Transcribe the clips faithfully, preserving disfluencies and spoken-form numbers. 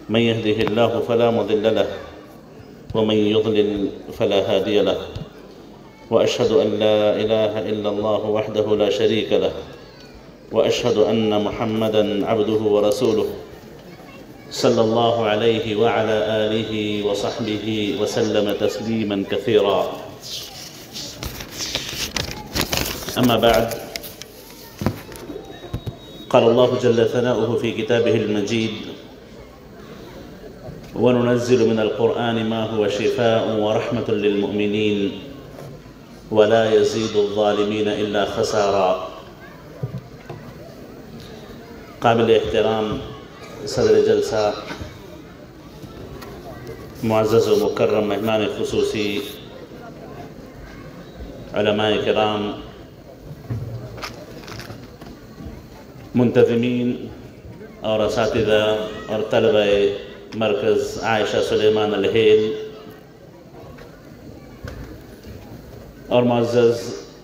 من يهده الله فلا مضل له ومن يضلل فلا هادي له وأشهد أن لا إله إلا الله وحده لا شريك له وأشهد أن محمدًا عبده ورسوله صلى الله عليه وعلى آله وصحبه وسلم تسليمًا كثيرا. أما بعد، قال الله جل ثناؤه في كتابه المجيد: وننزل من القرآن ما هو شفاء ورحمة للمؤمنين ولا يزيد الظالمين إلا خسارا. قابل احترام صدر جلسہ، معزز و مکرم مہمان خصوصی، علماء کرام، منتظمین اور اساتذہ اور طلبہ مرکز عائشہ سلیمان الہیل اور معزز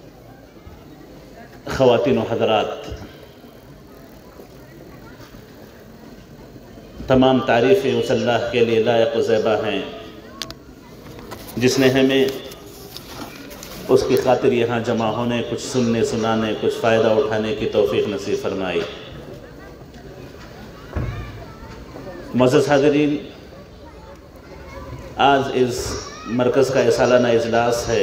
خواتین و حضرات، تمام تعریفیں اس اللہ کے لیے لائق و زیبا ہیں جس نے ہمیں اس کی خاطر یہاں جمع ہونے، کچھ سننے سنانے، کچھ فائدہ اٹھانے کی توفیق نصیب فرمائی۔ معزز حاضرین، آج اس مرکز کا سالانہ اجلاس ہے۔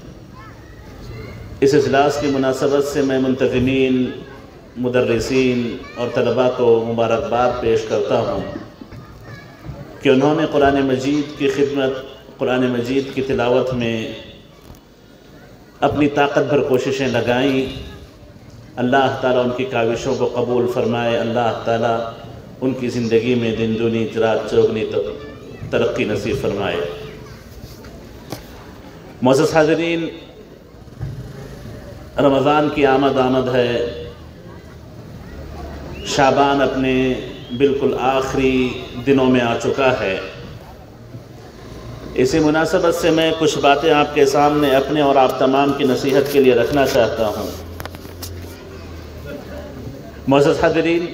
اس اجلاس کی مناسبت سے میں منتظمین، مدرسین اور طلباء کو مبارکباد پیش کرتا ہوں کہ انہوں نے قرآن مجید کی خدمت، قرآن مجید کی تلاوت میں اپنی طاقت بھر کوششیں لگائیں۔ اللہ تعالیٰ ان کی کاوشوں کو قبول فرمائے، اللہ تعالیٰ ان کی زندگی میں دن دنی رات چوگنی ترقی نصیب فرمائے۔ معزز حاضرین، رمضان کی آمد آمد ہے، شعبان اپنے بالکل آخری دنوں میں آ چکا ہے۔ اسی مناسبت سے میں کچھ باتیں آپ کے سامنے اپنے اور آپ تمام کی نصیحت کے لیے رکھنا چاہتا ہوں۔ معزز حاضرین،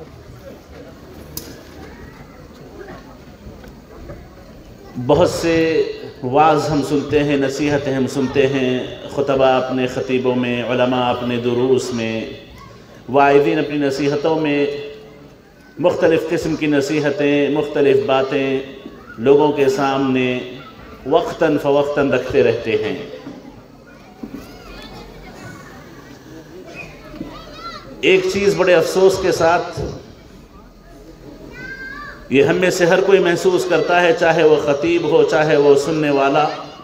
بہت سے وعظ ہم سنتے ہیں، نصیحتیں ہم سنتے ہیں، خطبہ اپنے خطیبوں میں، علماء اپنے دروس میں، واعظین اپنی نصیحتوں میں مختلف قسم کی نصیحتیں، مختلف باتیں لوگوں کے سامنے وقتاً فوقتاً رکھتے رہتے ہیں۔ ایک چیز بڑے افسوس کے ساتھ یہ ہم میں سے ہر کوئی محسوس کرتا ہے، چاہے وہ خطیب ہو، چاہے وہ سننے والا،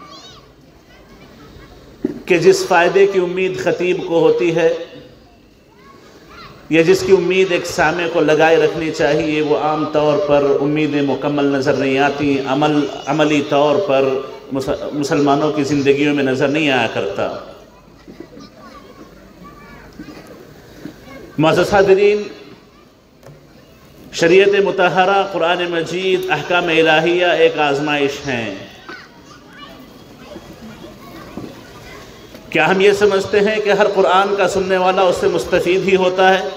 کہ جس فائدے کی امید خطیب کو ہوتی ہے یا جس کی امید ایک سامع کو لگائے رکھنی چاہیے، وہ عام طور پر امیدیں مکمل نظر نہیں آتی، عمل عملی طور پر مسلمانوں کی زندگیوں میں نظر نہیں آیا کرتا۔ معزز حاضرین، شریعت مطہرہ، قرآن مجید، احکام الہیہ ایک آزمائش ہیں۔ کیا ہم یہ سمجھتے ہیں کہ ہر قرآن کا سننے والا اس سے مستفید ہی ہوتا ہے؟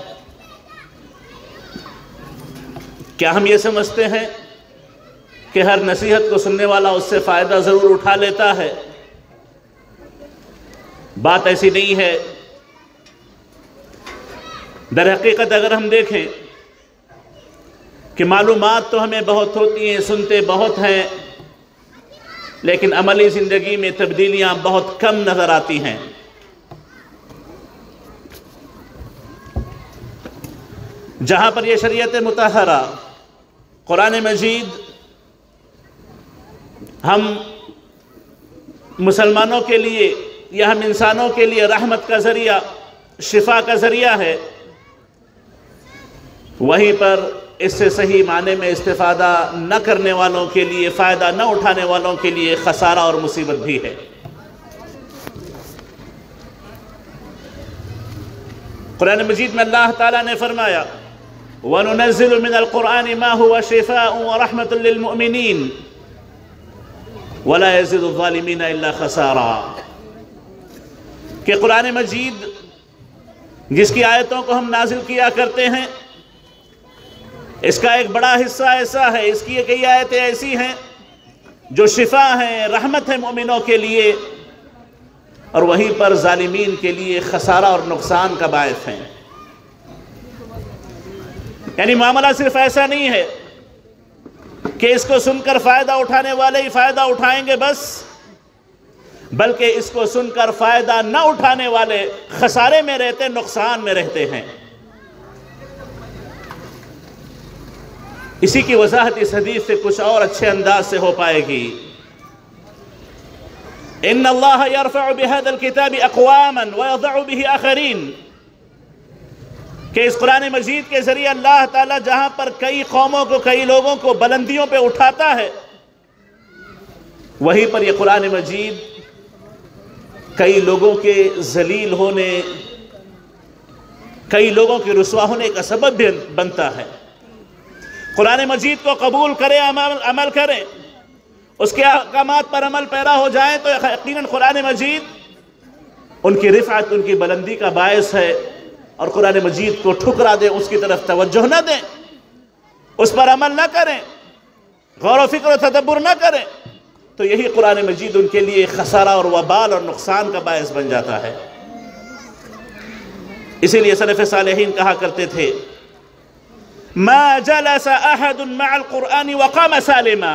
کیا ہم یہ سمجھتے ہیں کہ ہر نصیحت کو سننے والا اس سے فائدہ ضرور اٹھا لیتا ہے؟ بات ایسی نہیں ہے۔ در حقیقت اگر ہم دیکھیں کہ معلومات تو ہمیں بہت ہوتی ہیں، سنتے بہت ہیں، لیکن عملی زندگی میں تبدیلیاں بہت کم نظر آتی ہیں۔ جہاں پر یہ شریعت مطہرہ، قرآن مجید، ہم مسلمانوں کے لیے یا ہم انسانوں کے لیے رحمت کا ذریعہ، شفا کا ذریعہ ہے، وہیں پر اس سے صحیح معنی میں استفادہ نہ کرنے والوں کے لیے، فائدہ نہ اٹھانے والوں کے لیے خسارہ اور مصیبت بھی ہے۔ قرآن مجید میں اللہ تعالیٰ نے فرمایا: وَنُنَزِّلُ مِنَ الْقُرْآنِ مَا هُوَ شِفَاءٌ وَرَحْمَةٌ لِّلْمُؤْمِنِينَ وَلَا يَزِيدُ الظَّالِمِينَ إِلَّا خَسَارًا۔ کہ قرآن مجید جس کی آیتوں کو ہم نازل کیا کرتے ہیں، اس کا ایک بڑا حصہ ایسا ہے، اس کی کئی آیتیں ایسی ہیں جو شفا ہیں، رحمت ہے مومنوں کے لیے، اور وہیں پر ظالمین کے لیے خسارہ اور نقصان کا باعث ہیں۔ یعنی معاملہ صرف ایسا نہیں ہے کہ اس کو سن کر فائدہ اٹھانے والے ہی فائدہ اٹھائیں گے بس، بلکہ اس کو سن کر فائدہ نہ اٹھانے والے خسارے میں رہتے، نقصان میں رہتے ہیں۔ اسی کی وضاحت اس حدیث سے کچھ اور اچھے انداز سے ہو پائے گی۔ ان اللہ یرفع بهذا الکتاب اقواما ویضع به آخرین، کہ اس قرآن مجید کے ذریعے اللہ تعالیٰ جہاں پر کئی قوموں کو، کئی لوگوں کو بلندیوں پہ اٹھاتا ہے، وہیں پر یہ قرآن مجید کئی لوگوں کے ذلیل ہونے، کئی لوگوں کے رسوا ہونے کا سبب بھی بنتا ہے۔ قرآن مجید کو قبول کریں، عمل عمل کریں، اس کے احکامات پر عمل پیرا ہو جائیں تو یقیناً قرآن مجید ان کی رفعت، ان کی بلندی کا باعث ہے، اور قرآن مجید کو ٹھکرا دیں، اس کی طرف توجہ نہ دیں، اس پر عمل نہ کریں، غور و فکر و تدبر نہ کریں، تو یہی قرآن مجید ان کے لیے خسارہ اور وبال اور نقصان کا باعث بن جاتا ہے۔ اسی لیے سلف صالحین کہا کرتے تھے ما جلس احد مع القرآن وقام سالما،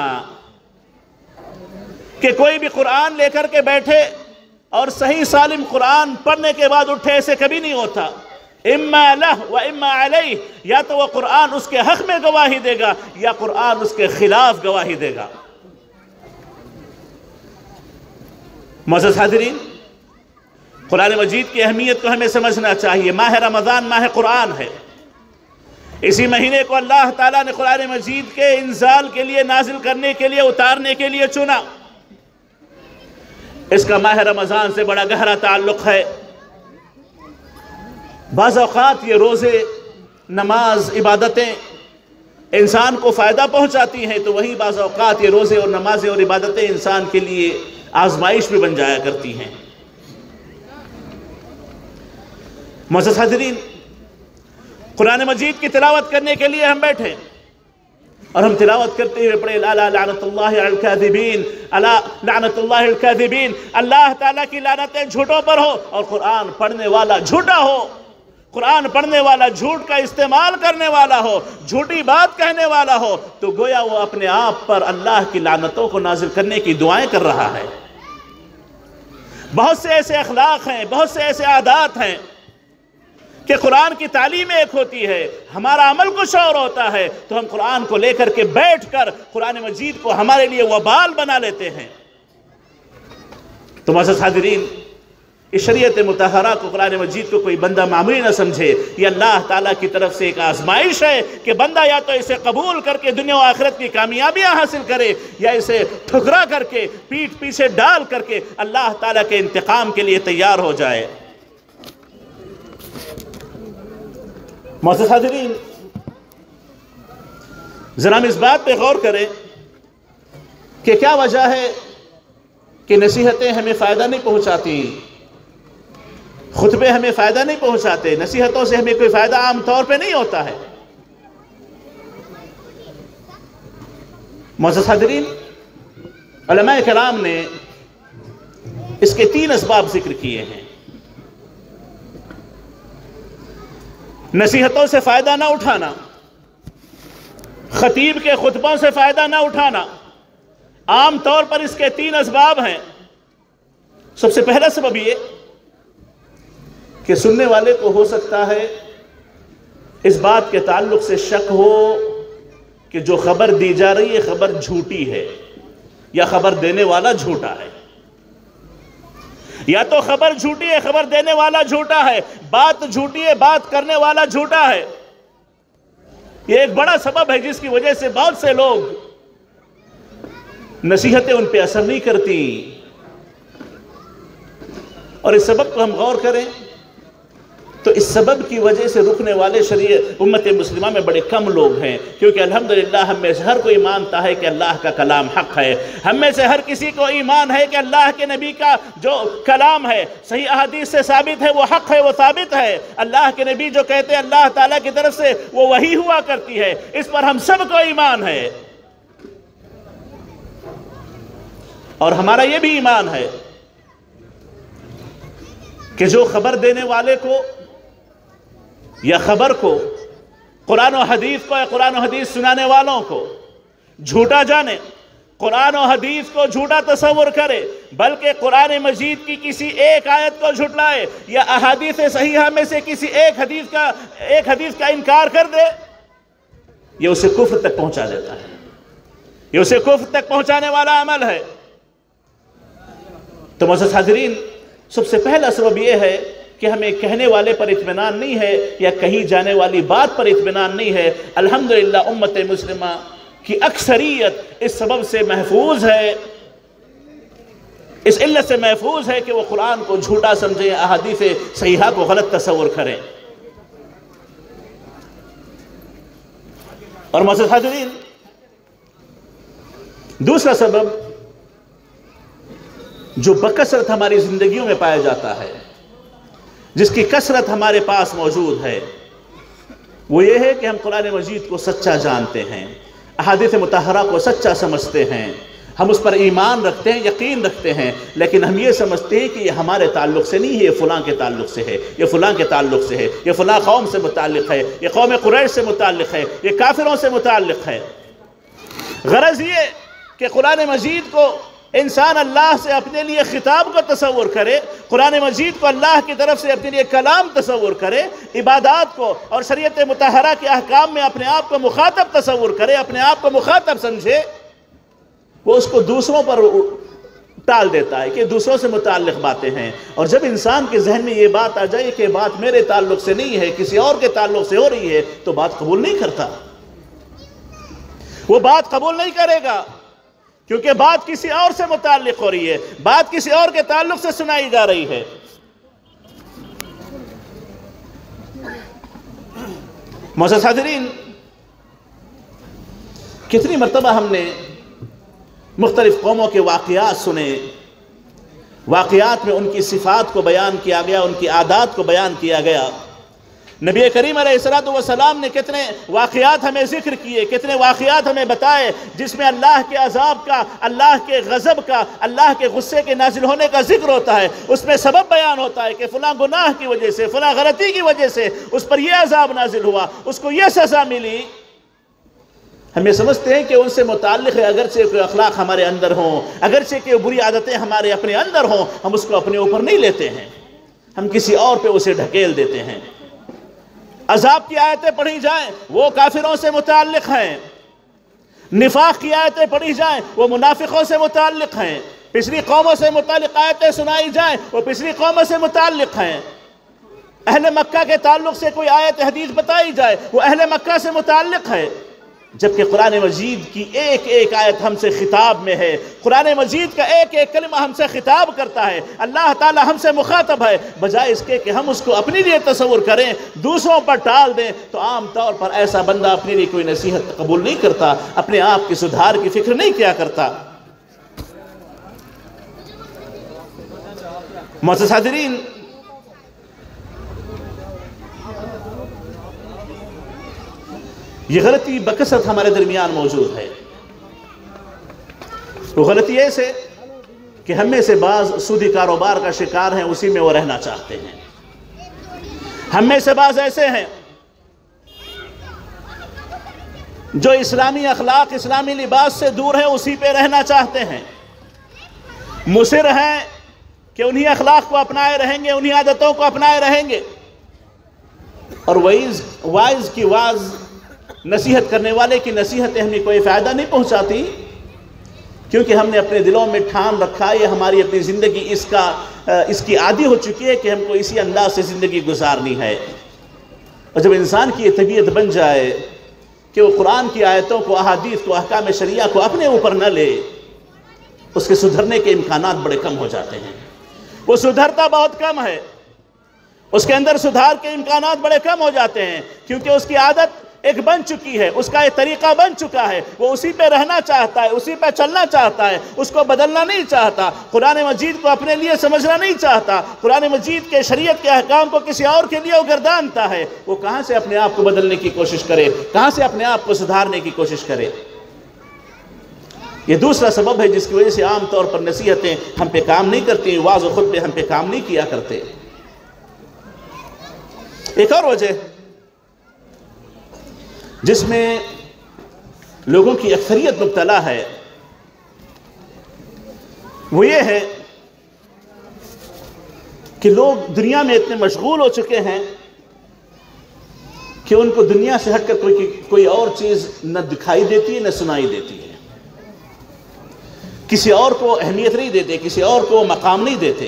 کہ کوئی بھی قرآن لے کر کے بیٹھے اور صحیح سالم قرآن پڑھنے کے بعد اٹھے، ایسے کبھی نہیں ہوتا۔ اما لہ و اما علیہ، یا تو وہ قرآن اس کے حق میں گواہی دے گا یا قرآن اس کے خلاف گواہی دے گا۔ معزز حاضرین، قرآن مجید کی اہمیت کو ہمیں سمجھنا چاہیے۔ ماہ رمضان ماہ قرآن ہے، اسی مہینے کو اللہ تعالیٰ نے قرآن مجید کے انزال کے لیے، نازل کرنے کے لیے، اتارنے کے لیے چنا۔ اس کا ماہ رمضان سے بڑا گہرا تعلق ہے۔ بعض اوقات یہ روزے، نماز، عبادتیں انسان کو فائدہ پہنچاتی ہیں، تو وہی بعض اوقات یہ روزے اور نمازیں اور عبادتیں انسان کے لیے آزمائش بھی بن جایا کرتی ہیں۔ معزز حاضرین، قرآن مجید کی تلاوت کرنے کے لیے ہم بیٹھے اور ہم تلاوت کرتے ہوئے پڑھے الا لعنت اللہ علی الکاذبین، الا لعنت اللہ علی الکاذبین، اللہ تعالیٰ کی لعنتیں جھوٹوں پر ہو، اور قرآن پڑھنے والا جھوٹا ہو، قرآن پڑھنے والا جھوٹ کا استعمال کرنے والا ہو، جھوٹی بات کہنے والا ہو، تو گویا وہ اپنے آپ پر اللہ کی لعنتوں کو نازل کرنے کی دعائیں کر رہا ہے۔ بہت سے ایسے اخلاق ہیں، بہت سے ایسے عادات ہیں کہ قرآن کی تعلیم ایک ہوتی ہے، ہمارا عمل کچھ اور ہوتا ہے، تو ہم قرآن کو لے کر کے بیٹھ کر قرآن مجید کو ہمارے لیے وبال بنا لیتے ہیں۔ تو معزز حاضرین، اس شریعت مطہرہ کو، قرآن مجید کو کوئی بندہ معمولی نہ سمجھے، یہ اللہ تعالیٰ کی طرف سے ایک آزمائش ہے کہ بندہ یا تو اسے قبول کر کے دنیا و آخرت کی کامیابیاں حاصل کرے، یا اسے ٹھکرا کر کے، پیٹھ پیچھے ڈال کر کے اللہ تعالیٰ کے انتقام کے لیے تیار ہو جائے۔ معزز حاضرین، ذرا ہم اس بات پہ غور کریں کہ کیا وجہ ہے کہ نصیحتیں ہمیں فائدہ نہیں پہنچاتی، خطبے ہمیں فائدہ نہیں پہنچاتے، نصیحتوں سے ہمیں کوئی فائدہ عام طور پہ نہیں ہوتا ہے۔ معزز حاضرین، علماء کرام نے اس کے تین اسباب ذکر کیے ہیں۔ نصیحتوں سے فائدہ نہ اٹھانا، خطیب کے خطبوں سے فائدہ نہ اٹھانا، عام طور پر اس کے تین اسباب ہیں۔ سب سے پہلا سبب یہ کہ سننے والے کو ہو سکتا ہے اس بات کے تعلق سے شک ہو کہ جو خبر دی جا رہی ہے خبر جھوٹی ہے، یا خبر دینے والا جھوٹا ہے، یا تو خبر جھوٹی ہے، خبر دینے والا جھوٹا ہے، بات جھوٹی ہے، بات کرنے والا جھوٹا ہے۔ یہ ایک بڑا سبب ہے جس کی وجہ سے بہت سے لوگ نصیحتیں ان پہ اثر نہیں کرتی۔ اور اس سبب کو ہم غور کریں تو اس سبب کی وجہ سے رکنے والے شریعت امت مسلمہ میں بڑے کم لوگ ہیں، کیونکہ الحمدللہ ہم میں سے ہر کوئی مانتا ہے کہ اللہ کا کلام حق ہے، ہم میں سے ہر کسی کو ایمان ہے کہ اللہ کے نبی کا جو کلام ہے صحیح احادیث سے ثابت ہے، وہ حق ہے، وہ ثابت ہے۔ اللہ کے نبی جو کہتے ہیں اللہ تعالیٰ کی طرف سے وہ وحی ہوا کرتی ہے، اس پر ہم سب کو ایمان ہے، اور ہمارا یہ بھی ایمان ہے کہ جو خبر دینے والے کو یا خبر کو قرآن و حدیث کو یا قرآن و حدیث سنانے والوں کو جھوٹا جانے، قرآن و حدیث کو جھوٹا تصور کرے، بلکہ قرآن مجید کی کسی ایک آیت کو جھٹلائے یا احادیث صحیحہ میں سے کسی ایک حدیث کا ایک حدیث کا انکار کر دے، یہ اسے کفر تک پہنچا دیتا ہے، یہ اسے کفر تک پہنچانے والا عمل ہے۔ تو معزز حاضرین، سب سے پہلا سبب یہ ہے کہ ہمیں کہنے والے پر اطمینان نہیں ہے یا کہی جانے والی بات پر اطمینان نہیں ہے۔ الحمدللہ امت مسلمہ کی اکثریت اس سبب سے محفوظ ہے، اس علت سے محفوظ ہے کہ وہ قرآن کو جھوٹا سمجھیں، احادیث صحیحہ کو غلط تصور کریں۔ اور معزز حاضرین، دوسرا سبب جو بکثرت ہماری زندگیوں میں پایا جاتا ہے، جس کی کثرت ہمارے پاس موجود ہے، وہ یہ ہے کہ ہم قرآن مجید کو سچا جانتے ہیں، احادیث مطہرہ کو سچا سمجھتے ہیں، ہم اس پر ایمان رکھتے ہیں، یقین رکھتے ہیں، لیکن ہم یہ سمجھتے ہیں کہ یہ ہمارے تعلق سے نہیں ہے، یہ فلاں کے تعلق سے ہے، یہ فلاں کے تعلق سے ہے، یہ فلاں قوم سے متعلق ہے، یہ قوم قریش سے متعلق ہے، یہ کافروں سے متعلق ہے۔ غرض یہ کہ قرآن مجید کو انسان اللہ سے اپنے لیے خطاب کو تصور کرے، قرآن مجید کو اللہ کی طرف سے اپنے لیے کلام تصور کرے، عبادات کو اور شریعت مطہرہ کے احکام میں اپنے آپ کو مخاطب تصور کرے، اپنے آپ کو مخاطب سمجھے، وہ اس کو دوسروں پر ٹال دیتا ہے کہ دوسروں سے متعلق باتیں ہیں۔ اور جب انسان کے ذہن میں یہ بات آ جائے کہ بات میرے تعلق سے نہیں ہے، کسی اور کے تعلق سے ہو رہی ہے، تو بات قبول نہیں کرتا، وہ بات قبول نہیں کرے گا، کیونکہ بات کسی اور سے متعلق ہو رہی ہے، بات کسی اور کے تعلق سے سنائی جا رہی ہے۔ معزز حاضرین، کتنی مرتبہ ہم نے مختلف قوموں کے واقعات سنے، واقعات میں ان کی صفات کو بیان کیا گیا، ان کی عادات کو بیان کیا گیا۔ نبی کریم علیہ الصلوۃ والسلام نے کتنے واقعات ہمیں ذکر کیے، کتنے واقعات ہمیں بتائے جس میں اللہ کے عذاب کا، اللہ کے غضب کا، اللہ کے غصے کے نازل ہونے کا ذکر ہوتا ہے، اس میں سبب بیان ہوتا ہے کہ فلاں گناہ کی وجہ سے، فلاں غلطی کی وجہ سے اس پر یہ عذاب نازل ہوا، اس کو یہ سزا ملی۔ ہم یہ سمجھتے ہیں کہ ان سے متعلق ہے، اگرچہ کوئی اخلاق ہمارے اندر ہوں، اگرچہ کہ بری عادتیں ہمارے اپنے اندر ہوں، ہم اس کو اپنے اوپر نہیں لیتے ہیں، ہم کسی اور پہ اسے ڈھکیل دیتے ہیں۔ عذاب کی آیتیں پڑھی جائیں وہ کافروں سے متعلق ہیں، نفاق کی آیتیں پڑھی جائیں وہ منافقوں سے متعلق ہیں، پچھلی قوموں سے متعلق آیتیں سنائی جائیں وہ پچھلی قوموں سے متعلق ہیں، اہل مکہ کے تعلق سے کوئی آیت حدیث بتائی جائے وہ اہل مکہ سے متعلق ہے، جبکہ قرآن مجید کی ایک ایک آیت ہم سے خطاب میں ہے، قرآن مجید کا ایک ایک کلمہ ہم سے خطاب کرتا ہے، اللہ تعالی ہم سے مخاطب ہے، بجائے اس کے کہ ہم اس کو اپنے لیے تصور کریں، دوسروں پر ٹال دیں، تو عام طور پر ایسا بندہ اپنے لیے کوئی نصیحت قبول نہیں کرتا، اپنے آپ کی سدھار کی فکر نہیں کیا کرتا۔ معزز حاضرین، یہ غلطی بکثرت ہمارے درمیان موجود ہے۔ وہ غلطی ایسے کہ ہم میں سے بعض سودی کاروبار کا شکار ہیں، اسی میں وہ رہنا چاہتے ہیں، ہم میں سے بعض ایسے ہیں جو اسلامی اخلاق، اسلامی لباس سے دور ہیں، اسی پہ رہنا چاہتے ہیں، مصر ہیں کہ انہی اخلاق کو اپنائے رہیں گے، انہی عادتوں کو اپنائے رہیں گے، اور وائز وائز کی واز، نصیحت کرنے والے کی نصیحتیں ہمیں کوئی فائدہ نہیں پہنچاتی، کیونکہ ہم نے اپنے دلوں میں ٹھان رکھا ہے، ہماری اپنی زندگی اس کا اس کی عادی ہو چکی ہے کہ ہم کو اسی انداز سے زندگی گزارنی ہے۔ اور جب انسان کی یہ طبیعت بن جائے کہ وہ قرآن کی آیتوں کو، احادیث کو، احکام شریعہ کو اپنے اوپر نہ لے، اس کے سدھرنے کے امکانات بڑے کم ہو جاتے ہیں، وہ سدھرتا بہت کم ہے، اس کے اندر سدھار کے امکانات بڑے کم ہو جاتے ہیں، کیونکہ اس کی عادت ایک بن چکی ہے، اس کا ایک طریقہ بن چکا ہے، وہ اسی پہ رہنا چاہتا ہے، اسی پہ چلنا چاہتا ہے، اس کو بدلنا نہیں چاہتا، قرآن مجید کو اپنے لیے سمجھنا نہیں چاہتا، قرآن مجید کے شریعت کے احکام کو کسی اور کے لیے وہ گردانتا ہے۔ وہ کہاں سے اپنے آپ کو بدلنے کی کوشش کرے، کہاں سے اپنے آپ کو سدھارنے کی کوشش کرے؟ یہ دوسرا سبب ہے جس کی وجہ سے عام طور پر نصیحتیں ہم پہ کام نہیں کرتی، واعظ و خطبے ہم پہ کام نہیں کیا کرتے۔ ایک اور وجہ جس میں لوگوں کی اکثریت مبتلا ہے وہ یہ ہے کہ لوگ دنیا میں اتنے مشغول ہو چکے ہیں کہ ان کو دنیا سے ہٹ کر کوئی کوئی اور چیز نہ دکھائی دیتی ہے نہ سنائی دیتی ہے، کسی اور کو اہمیت نہیں دیتے، کسی اور کو مقام نہیں دیتے۔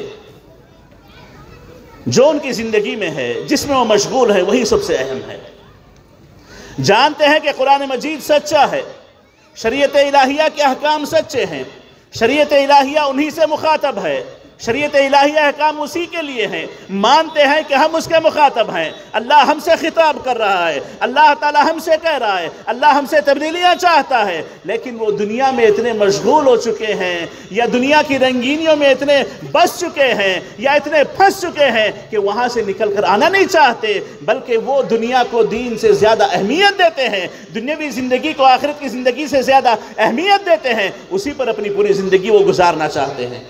جو ان کی زندگی میں ہے، جس میں وہ مشغول ہے، وہی سب سے اہم ہے۔ جانتے ہیں کہ قرآن مجید سچا ہے، شریعت الہیہ کے احکام سچے ہیں، شریعت الہیہ انہی سے مخاطب ہے، شریعت الہیہ احکام اسی کے لیے ہیں، مانتے ہیں کہ ہم اس کے مخاطب ہیں، اللہ ہم سے خطاب کر رہا ہے، اللہ تعالی ہم سے کہہ رہا ہے، اللہ ہم سے تبدیلیاں چاہتا ہے، لیکن وہ دنیا میں اتنے مشغول ہو چکے ہیں یا دنیا کی رنگینیوں میں اتنے بس چکے ہیں یا اتنے پھنس چکے ہیں کہ وہاں سے نکل کر آنا نہیں چاہتے، بلکہ وہ دنیا کو دین سے زیادہ اہمیت دیتے ہیں، دنیاوی زندگی کو آخرت کی زندگی سے زیادہ اہمیت دیتے ہیں، اسی پر اپنی پوری زندگی وہ گزارنا چاہتے ہیں۔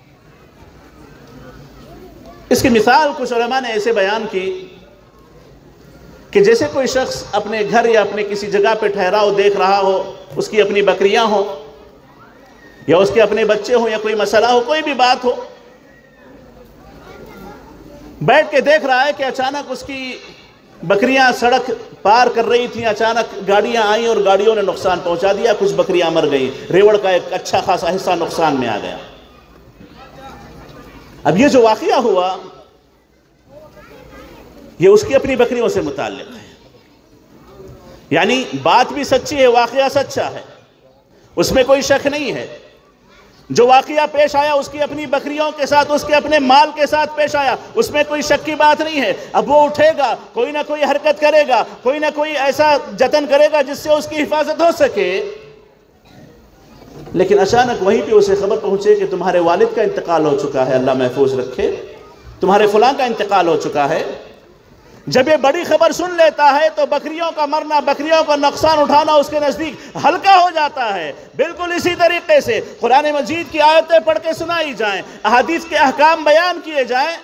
اس کی مثال کچھ علماء نے ایسے بیان کی کہ جیسے کوئی شخص اپنے گھر یا اپنے کسی جگہ پہ ٹھہراؤ دیکھ رہا ہو، اس کی اپنی بکریاں ہوں یا اس کے اپنے بچے ہوں یا کوئی مسئلہ ہو، کوئی بھی بات ہو، بیٹھ کے دیکھ رہا ہے کہ اچانک اس کی بکریاں سڑک پار کر رہی تھیں، اچانک گاڑیاں آئیں اور گاڑیوں نے نقصان پہنچا دیا، کچھ بکریاں مر گئیں، ریوڑ کا ایک اچھا خاصا حصہ نقصان میں آ گیا۔ اب یہ جو واقعہ ہوا یہ اس کی اپنی بکریوں سے متعلق ہے، یعنی بات بھی سچی ہے، واقعہ سچا ہے، اس میں کوئی شک نہیں ہے۔ جو واقعہ پیش آیا اس کی اپنی بکریوں کے ساتھ، اس کے اپنے مال کے ساتھ پیش آیا، اس میں کوئی شک کی بات نہیں ہے۔ اب وہ اٹھے گا، کوئی نہ کوئی حرکت کرے گا، کوئی نہ کوئی ایسا جتن کرے گا جس سے اس کی حفاظت ہو سکے، لیکن اچانک وہیں پہ اسے خبر پہنچے کہ تمہارے والد کا انتقال ہو چکا ہے، اللہ محفوظ رکھے، تمہارے فلاں کا انتقال ہو چکا ہے۔ جب یہ بڑی خبر سن لیتا ہے تو بکریوں کا مرنا، بکریوں کا نقصان اٹھانا اس کے نزدیک ہلکا ہو جاتا ہے۔ بالکل اسی طریقے سے قرآن مجید کی آیتیں پڑھ کے سنائی جائیں، احادیث کے احکام بیان کیے جائیں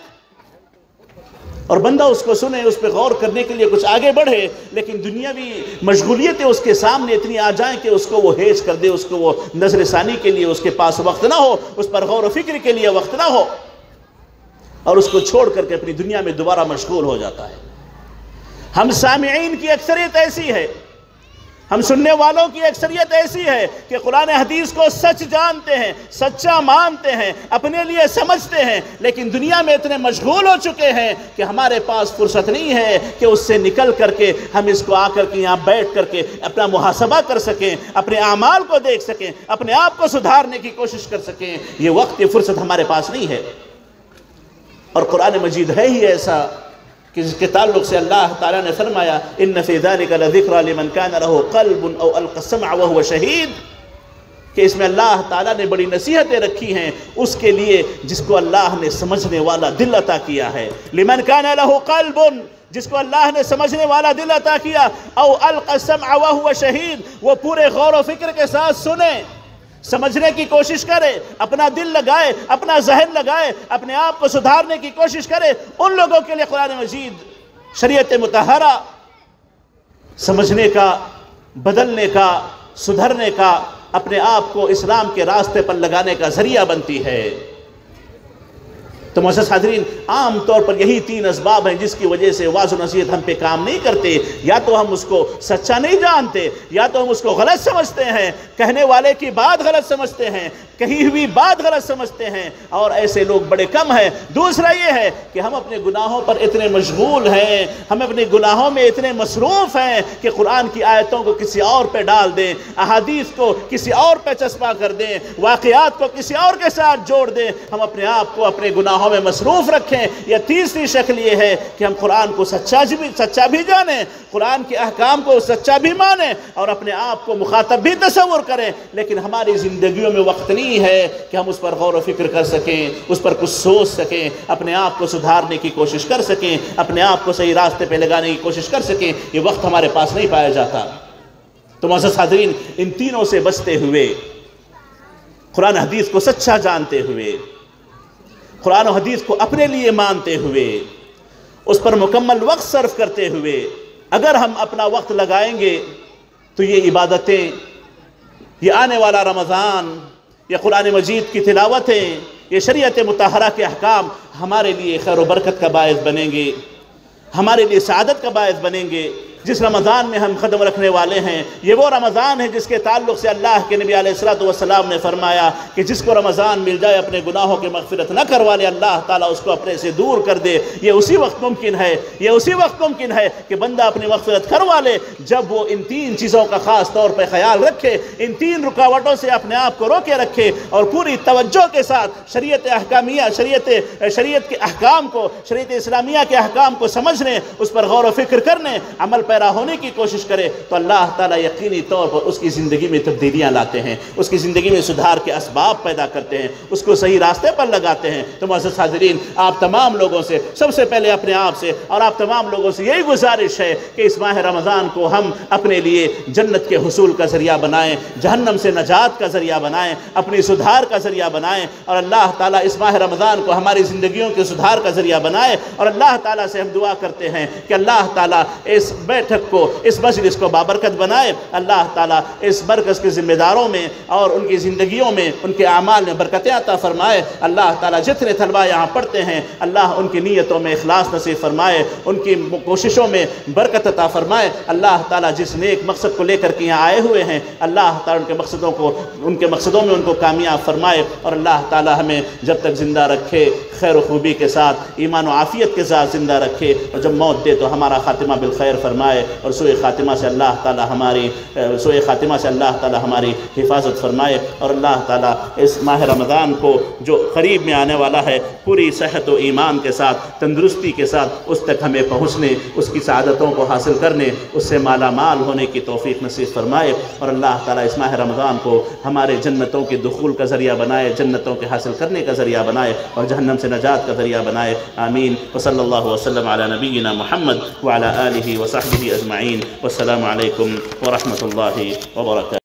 اور بندہ اس کو سنے، اس پہ غور کرنے کے لیے کچھ آگے بڑھے، لیکن دنیاوی مشغولیتیں اس کے سامنے اتنی آ جائیں کہ اس کو وہ ہیج کر دے، اس کو وہ نظر ثانی کے لیے اس کے پاس وقت نہ ہو، اس پر غور و فکر کے لیے وقت نہ ہو، اور اس کو چھوڑ کر کے اپنی دنیا میں دوبارہ مشغول ہو جاتا ہے۔ ہم سامعین کی اکثریت ایسی ہے، ہم سننے والوں کی اکثریت ایسی ہے کہ قرآن حدیث کو سچ جانتے ہیں، سچا مانتے ہیں، اپنے لیے سمجھتے ہیں، لیکن دنیا میں اتنے مشغول ہو چکے ہیں کہ ہمارے پاس فرصت نہیں ہے کہ اس سے نکل کر کے ہم اس کو آ کر کے یہاں بیٹھ کر کے اپنا محاسبہ کر سکیں، اپنے اعمال کو دیکھ سکیں، اپنے آپ کو سدھارنے کی کوشش کر سکیں۔ یہ وقت، یہ فرصت ہمارے پاس نہیں ہے، اور قرآن مجید ہے ہی ایسا کہ جس کے تعلق سے اللہ تعالیٰ نے فرمایا ان فی ذلک لذکری لمن کان لہ قلب او القی السمع وهو شہید، کہ اس میں اللہ تعالیٰ نے بڑی نصیحتیں رکھی ہیں اس کے لیے جس کو اللہ نے سمجھنے والا دل عطا کیا ہے۔ لمن کان لہ قلب، جس کو اللہ نے سمجھنے والا دل عطا کیا، او القی السمع وهو شہید، وہ پورے غور و فکر کے ساتھ سنے، سمجھنے کی کوشش کرے، اپنا دل لگائے، اپنا ذہن لگائے، اپنے آپ کو سدھارنے کی کوشش کرے۔ ان لوگوں کے لیے قرآن مجید شریعت مطہرہ سمجھنے کا، بدلنے کا، سدھرنے کا، اپنے آپ کو اسلام کے راستے پر لگانے کا ذریعہ بنتی ہے۔ تو معزز حاضرین، عام طور پر یہی تین اسباب ہیں جس کی وجہ سے واعظ و نصیحت ہم پہ کام نہیں کرتے۔ یا تو ہم اس کو سچا نہیں جانتے، یا تو ہم اس کو غلط سمجھتے ہیں، کہنے والے کی بات غلط سمجھتے ہیں، کہی ہوئی بات غلط سمجھتے ہیں، اور ایسے لوگ بڑے کم ہیں۔ دوسرا یہ ہے کہ ہم اپنے گناہوں پر اتنے مشغول ہیں، ہم اپنے گناہوں میں اتنے مصروف ہیں کہ قرآن کی آیتوں کو کسی اور پہ ڈال دیں، احادیث کو کسی اور پہ چسپاں کر دیں، واقعات کو کسی اور کے ساتھ جوڑ دیں، ہم اپنے آپ کو اپنے گناہوں گناہوں میں مصروف رکھیں۔ یا تیسری شکل یہ ہے کہ ہم قرآن کو سچا بھی سچا بھی جانیں، قرآن کے احکام کو سچا بھی مانیں اور اپنے آپ کو مخاطب بھی تصور کریں، لیکن ہماری زندگیوں میں وقت نہیں ہے کہ ہم اس پر غور و فکر کر سکیں، اس پر کچھ سوچ سکیں، اپنے آپ کو سدھارنے کی کوشش کر سکیں، اپنے آپ کو صحیح راستے پہ لگانے کی کوشش کر سکیں۔ یہ وقت ہمارے پاس نہیں پایا جاتا۔ تو معزز حاضرین، ان تینوں سے بچتے ہوئے، قرآن حدیث کو سچا جانتے ہوئے، قرآن و حدیث کو اپنے لیے مانتے ہوئے، اس پر مکمل وقت صرف کرتے ہوئے اگر ہم اپنا وقت لگائیں گے تو یہ عبادتیں، یہ آنے والا رمضان، یہ قرآن مجید کی تلاوتیں، یہ شریعت مطہرہ کے احکام ہمارے لیے خیر و برکت کا باعث بنیں گے، ہمارے لیے سعادت کا باعث بنیں گے۔ جس رمضان میں ہم قدم رکھنے والے ہیں، یہ وہ رمضان ہے جس کے تعلق سے اللہ کے نبی علیہ الصلوۃ والسلام نے فرمایا کہ جس کو رمضان مل جائے اپنے گناہوں کی مغفرت نہ کروا لے، اللہ تعالیٰ اس کو اپنے سے دور کر دے۔ یہ اسی وقت ممکن ہے یہ اسی وقت ممکن ہے کہ بندہ اپنی مغفرت کروا لے جب وہ ان تین چیزوں کا خاص طور پہ خیال رکھے، ان تین رکاوٹوں سے اپنے آپ کو روکے رکھے اور پوری توجہ کے ساتھ شریعت احکامیہ شریعت شریعت کے احکام کو، شریعت اسلامیہ کے احکام کو سمجھنے، اس پر غور و فکر کرنے، عمل پیرا ہونے کی کوشش کرے تو اللہ تعالیٰ یقینی طور پر اس کی زندگی میں تبدیلیاں لاتے ہیں، اس کی زندگی میں سدھار کے اسباب پیدا کرتے ہیں، اس کو صحیح راستے پر لگاتے ہیں۔ تو معزز حاضرین، آپ تمام لوگوں سے، سب سے پہلے اپنے آپ سے اور آپ تمام لوگوں سے یہی گزارش ہے کہ اس ماہ رمضان کو ہم اپنے لیے جنت کے حصول کا ذریعہ بنائیں، جہنم سے نجات کا ذریعہ بنائیں، اپنی سدھار کا ذریعہ بنائیں، اور اللہ تعالیٰ اس ماہ رمضان کو ہماری زندگیوں کے سدھار کا ذریعہ بنائے۔ اور اللہ تعالیٰ سے ہم دعا کرتے ہیں کہ اللہ تعالیٰ اس بیٹھک کو، اس مجلس کو بابرکت بنائے، اللہ تعالیٰ اس مرکز کے ذمہ داروں میں اور ان کی زندگیوں میں، ان کے اعمال میں برکتیں عطا فرمائے۔ اللہ تعالیٰ جتنے طلبہ یہاں پڑھتے ہیں، اللہ ان کی نیتوں میں اخلاص نصیب فرمائے، ان کی کوششوں میں برکت عطا فرمائے۔ اللہ تعالیٰ جس نیک مقصد کو لے کر کے یہاں آئے ہوئے ہیں، اللہ تعالیٰ ان کے مقصدوں کو ان کے مقصدوں میں ان کو کامیاب فرمائے، اور اللہ تعالیٰ ہمیں جب تک زندہ رکھے خیر و خوبی کے ساتھ، ایمان و عافیت کے ساتھ زندہ رکھے، اور جب موت دے تو ہمارا خاتمہ بالخیر فرمائے، اور سوء خاتمہ سے اللہ تعالیٰ ہماری سوء خاتمہ سے اللہ تعالیٰ ہماری حفاظت فرمائے۔ اور اللہ تعالیٰ اس ماہ رمضان کو جو قریب میں آنے والا ہے، پوری صحت و ایمان کے ساتھ، تندرستی کے ساتھ اس تک ہمیں پہنچنے، اس کی سعادتوں کو حاصل کرنے، اس سے مالا مال ہونے کی توفیق نصیب فرمائے۔ اور اللہ تعالیٰ اس ماہ رمضان کو ہمارے جنتوں کے دخول کا ذریعہ بنائے، جنتوں کے حاصل کرنے کا ذریعہ بنائے، اور جہنم سے نجات کا ذریعہ بنائے۔ آمین۔ وصلی اللہ وسلم علی نبینا محمد وعلی آلہ وصحبہ اجمعین۔ والسلام علیکم ورحمۃ اللہ وبرکاتہ۔